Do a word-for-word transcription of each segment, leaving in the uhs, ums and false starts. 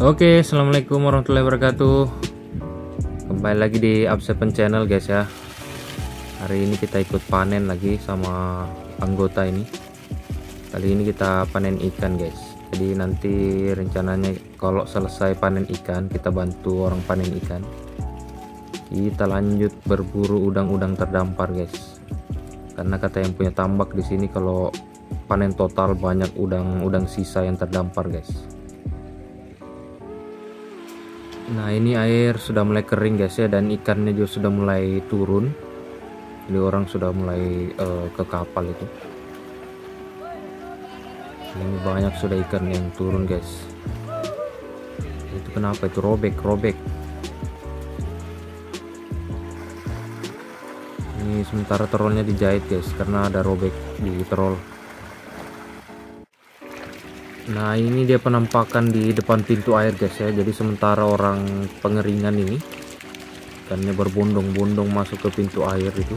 Oke, assalamualaikum warahmatullahi wabarakatuh. Kembali lagi di Upseven Channel guys ya. Hari ini kita ikut panen lagi sama anggota ini. Kali ini kita panen ikan guys. Jadi nanti rencananya kalau selesai panen ikan, kita bantu orang panen ikan. Kita lanjut berburu udang-udang terdampar guys. Karena kata yang punya tambak di sini kalau panen total banyak udang-udang sisa yang terdampar guys. Nah ini air sudah mulai kering guys ya, dan ikannya juga sudah mulai turun. Jadi orang sudah mulai uh, ke kapal itu. Ini banyak sudah ikan yang turun guys. Itu kenapa itu robek robek. Ini sementara trollnya dijahit guys, karena ada robek di troll. Nah ini dia penampakan di depan pintu air guys ya. Jadi sementara orang pengeringan ini ikannya berbondong-bondong masuk ke pintu air itu,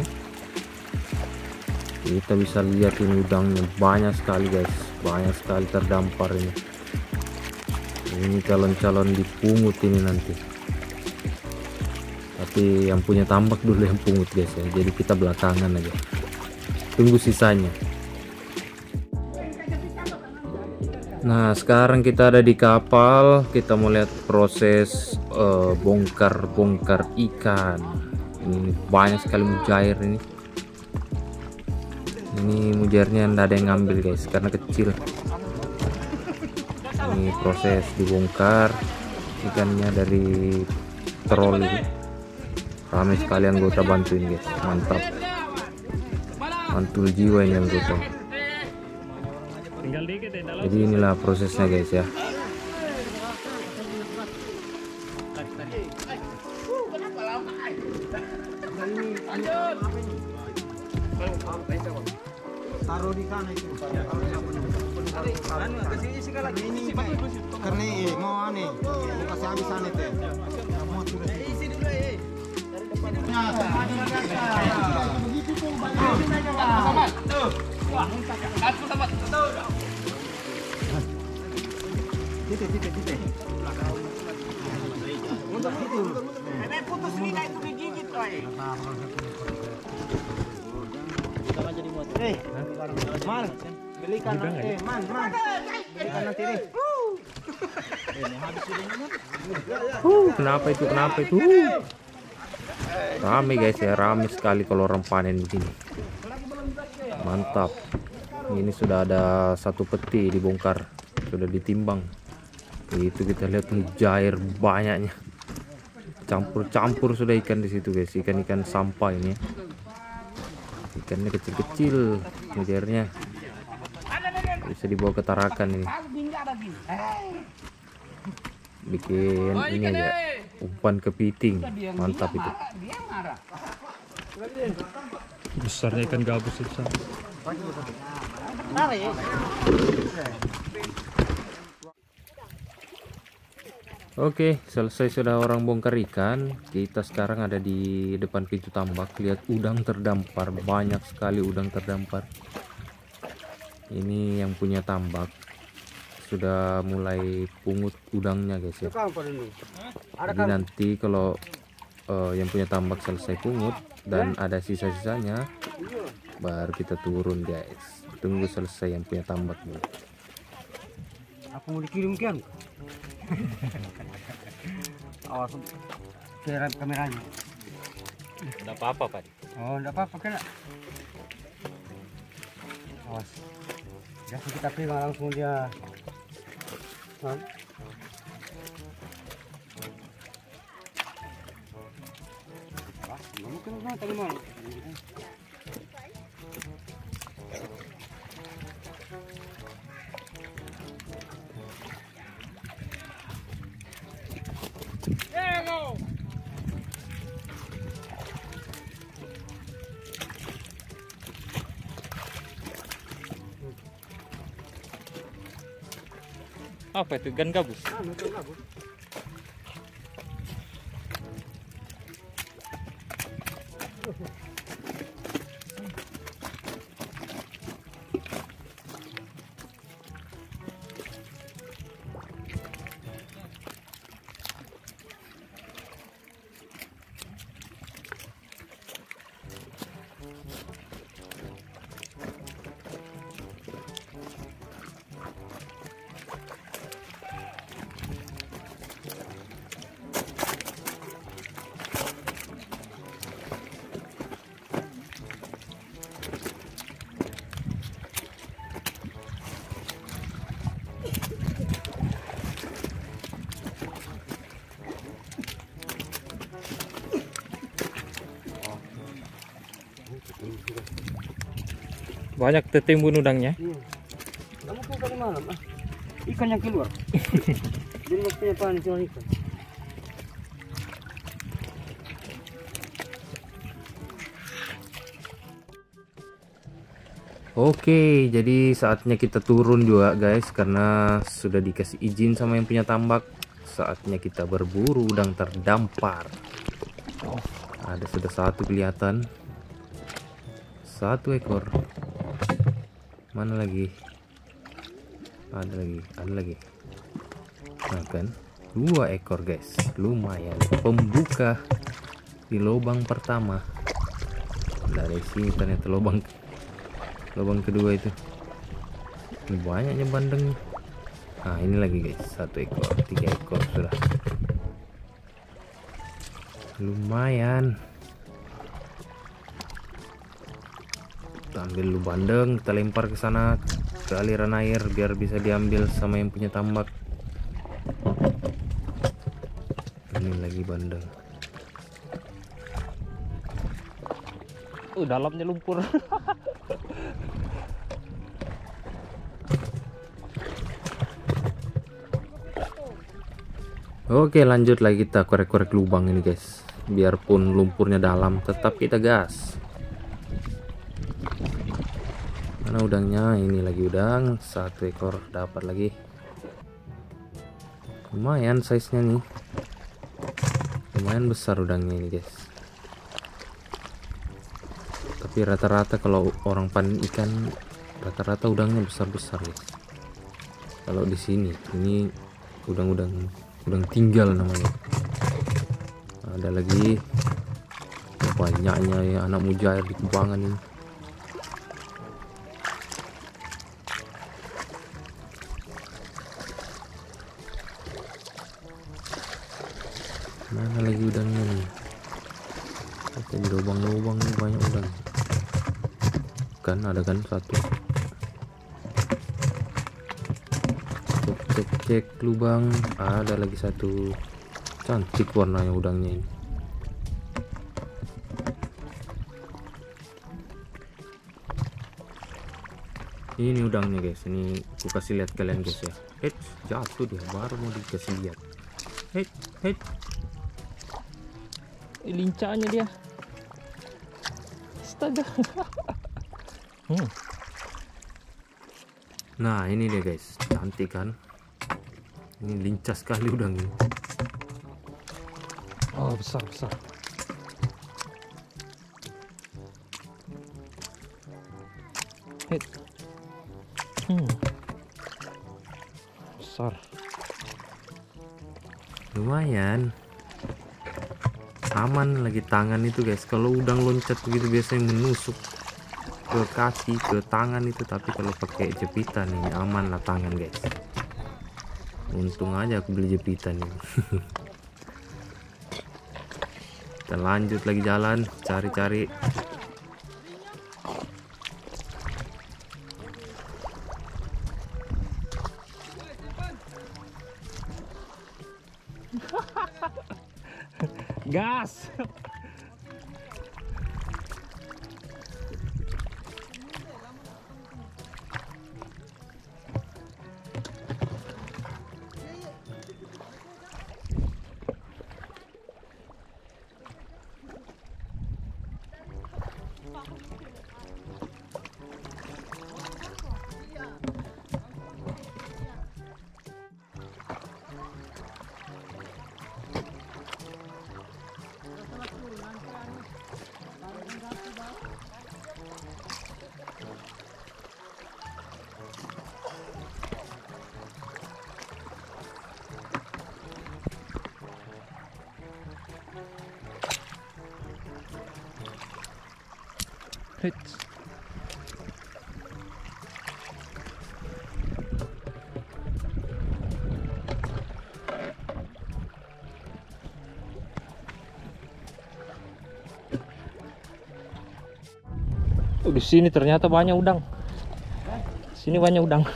kita bisa lihat ini udangnya banyak sekali guys, banyak sekali terdampar ini. Ini calon-calon dipungut ini nanti, tapi yang punya tambak dulu yang pungut guys ya. Jadi kita belakangan aja, tunggu sisanya. Nah sekarang kita ada di kapal, kita mau lihat proses bongkar-bongkar uh, ikan. Ini banyak sekali mujair ini. Ini mujairnya tidak ada yang ngambil guys, karena kecil. Ini proses dibongkar ikannya dari troll ini. Ramai sekali anggota bantuin guys, mantap. Mantul jiwa ini anggota. Jadi inilah prosesnya guys ya. Taruh di sana itu. Karena ini mau aneh, kasih habis aneh teh. Isi dulu eh. Titik, titik, titik. Untuk itu. Nenek putus ini itu digigit, coy. Eh, Man, belikan nanti. Eh, Man, Man. Belikan nanti nih. Uh, kenapa itu? Kenapa itu? Rame guys ya, rame sekali kalau orang panen begini. Mantap. Ini sudah ada satu peti dibongkar, sudah ditimbang. Itu kita lihat mujair banyaknya. Campur-campur sudah ikan di situ guys, ikan-ikan sampah ini. Ikannya kecil-kecil, mujairnya bisa dibawa ke Tarakan ini. Bikin ini aja, umpan kepiting, mantap itu. Besarnya ikan gabus itu. Oke, selesai sudah orang bongkar ikan. Kita sekarang ada di depan pintu tambak. Lihat udang terdampar, banyak sekali udang terdampar. Ini yang punya tambak sudah mulai pungut udangnya guys ya. Jadi nanti kalau uh, yang punya tambak selesai pungut dan ada sisa-sisanya, baru kita turun guys. Tunggu selesai yang punya tambak dulu. Aku mau dikirim kan? Awas, share kameranya. Tidak apa-apa Pak. Oh, tidak apa-apa kena. Awas. Jadi kita pegang langsung dia. Nah. Ah, mungkin mana tadi mana? Apa itu? Ikan gabus? Ah, ikan gabus. Banyak tertimbun udangnya. Iya. Kamu kok kali malam ah? Ikan yang keluar. Jadi maksudnya panen cuma ikan. Oke, jadi saatnya kita turun juga guys, karena sudah dikasih izin sama yang punya tambak. Saatnya kita berburu udang terdampar. Oh, ada sudah satu kelihatan, satu ekor. Mana lagi? Ada lagi, ada lagi. Nah kan, dua ekor guys, lumayan. Pembuka di lubang pertama. Dari sini ternyata lubang lubang kedua itu. Ini banyaknya bandeng. Nah ini lagi guys, satu ekor, tiga ekor sudah. Lumayan. Kita ambil lu bandeng, kita lempar ke sana ke aliran air biar bisa diambil sama yang punya tambak. Ini lagi bandeng. Oh, dalamnya lumpur. Oke, lanjut lagi kita korek-korek lubang ini guys. Biarpun lumpurnya dalam, tetap kita gas. Mana udangnya? Ini lagi udang, satu ekor dapat lagi. Lumayan size-nya nih. Lumayan besar udangnya ini guys. Tapi rata-rata kalau orang panen ikan, rata-rata udangnya besar-besar guys. Kalau di sini, ini udang-udang udang tinggal namanya. Ada lagi banyaknya ya anak mujair di kubangan ini. Mana lagi udangnya nih? Oke, di lubang-lubang banyak udang. Kan ada kan satu. Cek cek lubang, ada lagi satu. Cantik warnanya udangnya ini. Ini udangnya guys, ini aku kasih lihat kalian guys ya. Hei, jatuh dia, baru mau dikasih lihat. Hei, hei. Lincahnya dia. Astaga. hmm. Nah ini dia guys, cantik kan? Ini lincah sekali udang ini. Oh besar besar. Hei. Hmm. Besar. Lumayan. Aman lagi tangan itu guys. Kalau udang loncat begitu biasanya menusuk ke kaki, ke tangan itu. Tapi kalau pakai jepitan ini aman lah tangan guys. Untung aja aku beli jepitan ini. Kita lanjut lagi jalan, cari-cari. Gas. Hits. Oh, di sini ternyata banyak udang. Sini banyak udang.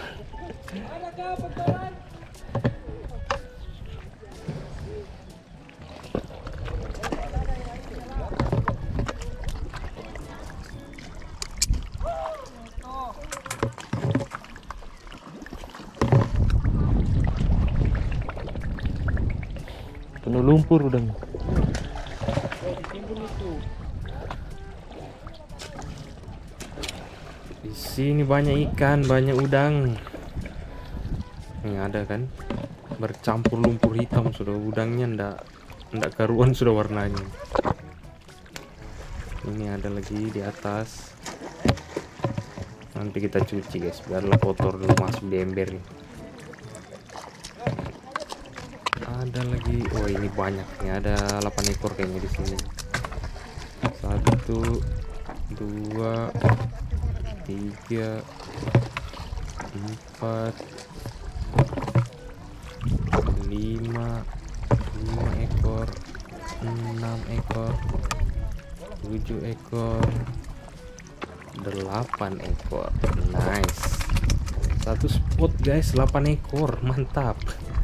lumpur udang. Di sini banyak ikan, banyak udang. Ini ada kan, bercampur lumpur hitam sudah, udangnya ndak ndak karuan sudah warnanya. Ini ada lagi di atas. Nanti kita cuci guys, biarlah kotor dulu masuk di ember nih. Ada lagi, oh ini banyak nih, ada delapan ekor kayaknya di sini. Satu, dua, tiga, empat, lima, lima ekor, enam ekor, tujuh ekor, delapan ekor. Nice, satu spot guys, delapan ekor, mantap.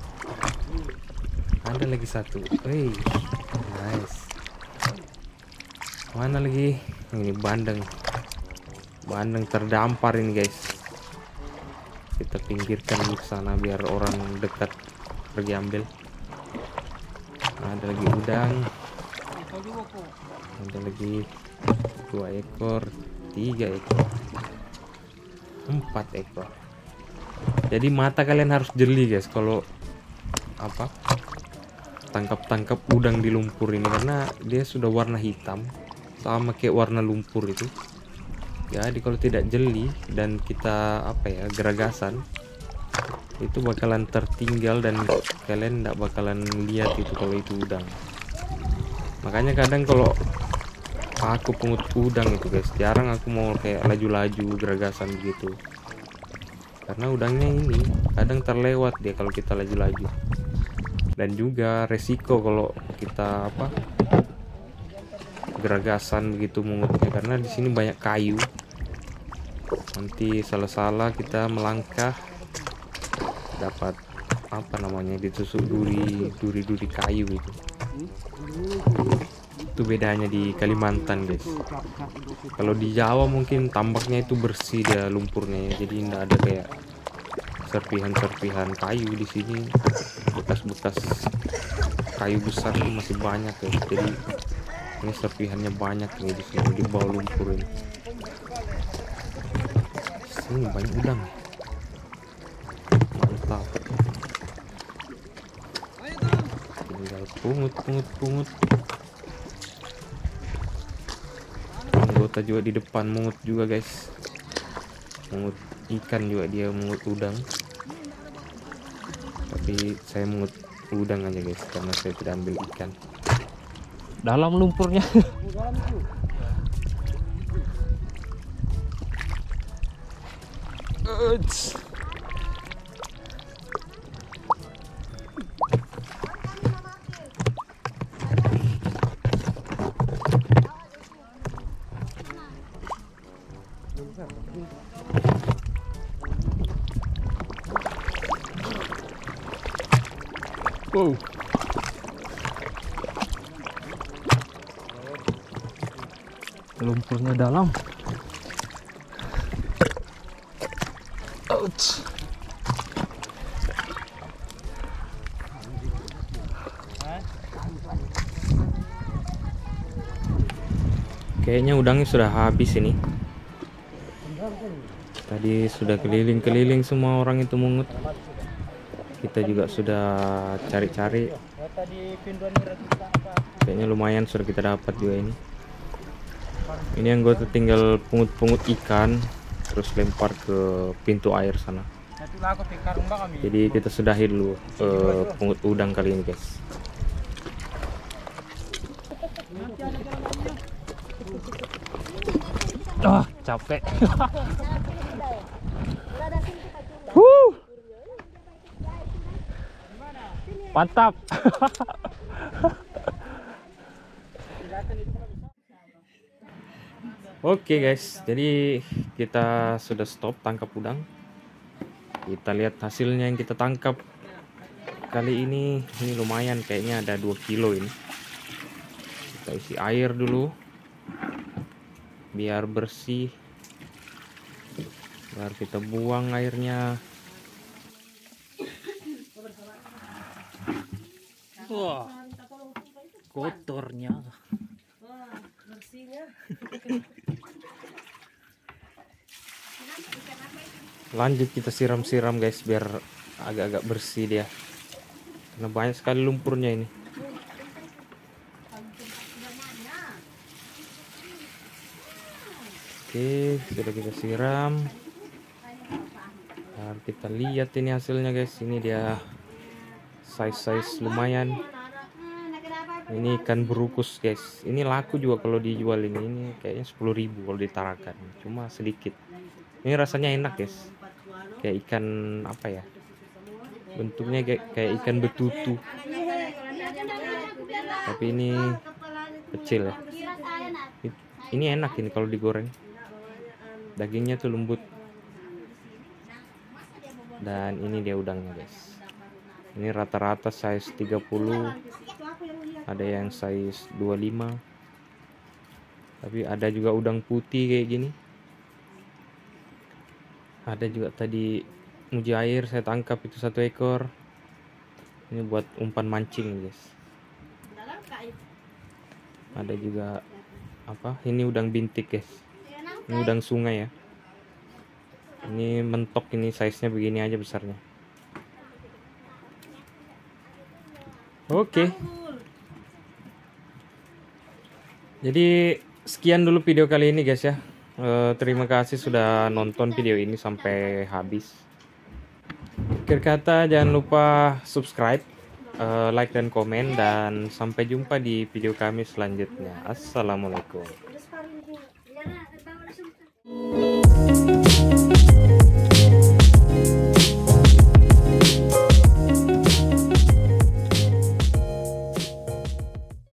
Ada lagi satu, hey, nice. Mana lagi? Ini bandeng, bandeng terdampar ini guys. Kita pinggirkan di sana biar orang dekat pergi ambil. Ada lagi udang, ada lagi dua ekor, tiga ekor, empat ekor. Jadi mata kalian harus jeli guys kalau apa tangkap-tangkap udang di lumpur ini, karena dia sudah warna hitam sama kayak warna lumpur itu. Jadi kalau tidak jeli dan kita apa ya geragasan, itu bakalan tertinggal dan kalian tidak bakalan lihat itu kalau itu udang. Makanya kadang kalau aku pungut udang itu guys, jarang aku mau kayak laju-laju geragasan gitu, karena udangnya ini kadang terlewat dia kalau kita laju-laju. Dan juga resiko kalau kita apa geragasan begitu mungutnya, karena di sini banyak kayu. Nanti salah-salah kita melangkah dapat apa namanya ditusuk duri duri-duri kayu itu. Itu bedanya di Kalimantan guys. Kalau di Jawa mungkin tambaknya itu bersih dia lumpurnya ya, jadi tidak ada kayak serpihan-serpihan kayu. Di sini bekas-bekas kayu besar masih banyak ya, jadi ini serpihannya banyak nih di sini di bawah lumpur ini. Sini banyak udang, mantap. Tinggal pungut pungut pungut. Anggota juga di depan mungut juga guys, mungut ikan juga, dia mungut udang. Tapi saya mungut udang aja guys, karena saya tidak ambil ikan dalam lumpurnya. Wow. Lumpurnya dalam. Ouch. Kayaknya udangnya sudah habis ini. Tadi sudah keliling-keliling semua orang itu mungut. Kita juga sudah cari-cari. Kayaknya lumayan sudah kita dapat juga ini. Ini anggota tinggal pungut-pungut ikan terus lempar ke pintu air sana. Jadi kita sudahi dulu uh, pungut udang kali ini guys. Ah, capek. Huh. Mantap. Oke guys, jadi kita sudah stop tangkap udang. Kita lihat hasilnya yang kita tangkap kali ini. Ini lumayan, kayaknya ada dua kilo ini. Kita isi air dulu biar bersih, biar kita buang airnya. Wah, kotornya. Wah, bersihnya. Lanjut kita siram-siram guys biar agak-agak bersih dia. Karena banyak sekali lumpurnya ini. Oke, sudah kita siram. Nah, kita lihat ini hasilnya guys. Ini dia size-size lumayan. Ini ikan berukus guys. Ini laku juga kalau dijual ini. Ini kayaknya sepuluh ribu kalau ditarakan. Cuma sedikit. Ini rasanya enak guys. Kayak ikan apa ya? Bentuknya kayak, kayak ikan betutu. Tapi ini kecil ya. Ini enak ini kalau digoreng. Dagingnya tuh lembut. Dan ini dia udangnya guys. Ini rata-rata size tiga puluh. Ada yang size dua puluh lima. Tapi ada juga udang putih kayak gini. Ada juga tadi mujair saya tangkap itu satu ekor. Ini buat umpan mancing guys. Ada juga apa? Ini udang bintik guys. Ini udang sungai ya. Ini mentok, ini size-nya begini aja besarnya. Oke. Jadi sekian dulu video kali ini guys ya. E, terima kasih sudah nonton video ini sampai habis. Akhir kata jangan lupa subscribe, e, like dan komen, dan sampai jumpa di video kami selanjutnya. Assalamualaikum.